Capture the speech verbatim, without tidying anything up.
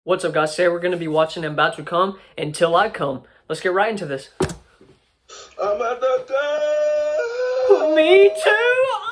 What's up, guys? Today we're going to be watching Ambatukam Until I Come. Let's get right into this. Ambatukam. Me too!